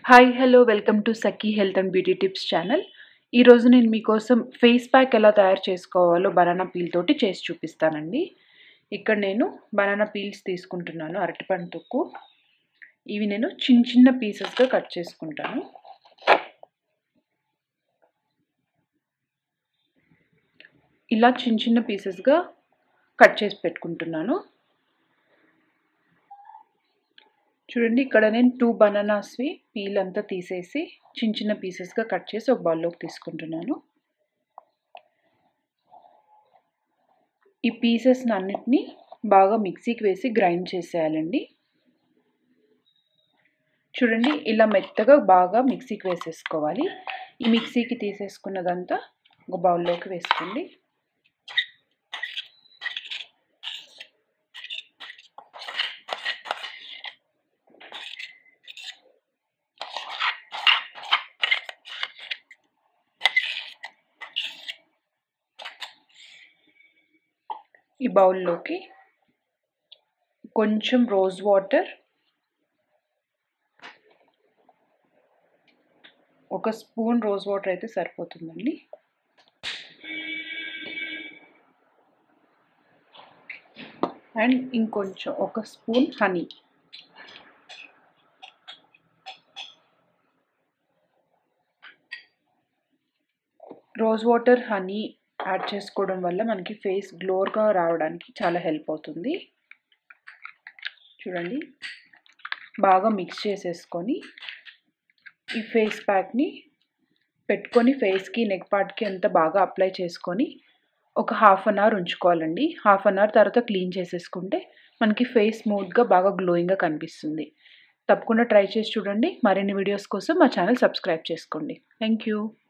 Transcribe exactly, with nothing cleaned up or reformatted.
Hi hello welcome to Sakhi health and beauty tips channel. ఈరోజు నేను మీకోసం ఫేస్ ప్యాక్ ఎలా తయారు చేసుకోవాలో బనానా పీల్ తోటి చేసి చూపిస్తానండి. ఇక్కడ నేను బనానా పీల్స్ తీసుకుంటున్నాను, అరటిపండు తొక్కు. ఇవి నేను చిన్న చిన్న పీసెస్గా కట్ చేసుకుంటాను. ఇలా చిన్న చిన్న పీసెస్గా కట్ చేసి పెట్టుకుంటున్నాను. చూడండి, ఇక్కడ నేను టూ బనానాస్వి పీల్ అంతా తీసేసి చిన్న చిన్న పీసెస్గా కట్ చేసి ఒక బౌల్లోకి తీసుకుంటున్నాను. ఈ పీసెస్ని అన్నిటినీ బాగా మిక్సీకి వేసి గ్రైండ్ చేసేయాలండి. చూడండి, ఇలా మెత్తగా బాగా మిక్సీకి వేసేసుకోవాలి. ఈ మిక్సీకి తీసేసుకున్నదంతా ఒక బౌల్లోకి వేసుకోండి. ఈ బౌల్లోకి కొంచెం రోజ్ వాటర్, ఒక స్పూన్ రోజ్ వాటర్ అయితే సరిపోతుందండి. అండ్ ఇంకొంచెం ఒక spoon honey. Rose water honey add చేసుకోవడం వల్ల మనకి ఫేస్ గ్లోర్గా రావడానికి చాలా హెల్ప్ అవుతుంది. చూడండి, బాగా మిక్స్ చేసేసుకొని ఈ ఫేస్ ప్యాక్ని పెట్టుకొని ఫేస్కి నెక్ పార్ట్కి అంతా బాగా అప్లై చేసుకొని ఒక హాఫ్ అన్ అవర్ ఉంచుకోవాలండి. హాఫ్ అన్ అవర్ తర్వాత క్లీన్ చేసేసుకుంటే మనకి ఫేస్ స్మూత్గా బాగా గ్లోయింగ్గా కనిపిస్తుంది. తప్పకుండా ట్రై చేసి చూడండి. మరిన్ని వీడియోస్ కోసం మా ఛానల్ సబ్స్క్రైబ్ చేసుకోండి. Thank you.